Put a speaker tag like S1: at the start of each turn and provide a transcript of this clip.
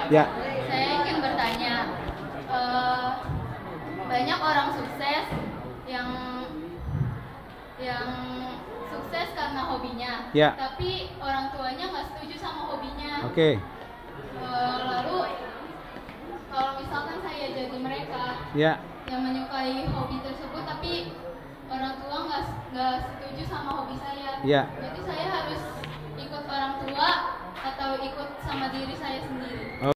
S1: Ya.
S2: Saya ingin bertanya, banyak orang sukses yang sukses karena hobinya,
S1: Ya.
S2: tapi orang tuanya nggak setuju sama hobinya.
S1: Oke.
S2: Lalu kalau misalkan saya jadi mereka
S1: Ya.
S2: yang menyukai hobi tersebut, tapi orang tua nggak setuju sama hobi saya,
S1: Ya.
S2: jadi saya harus ikut orang tua atau ikut sama diri saya sendiri?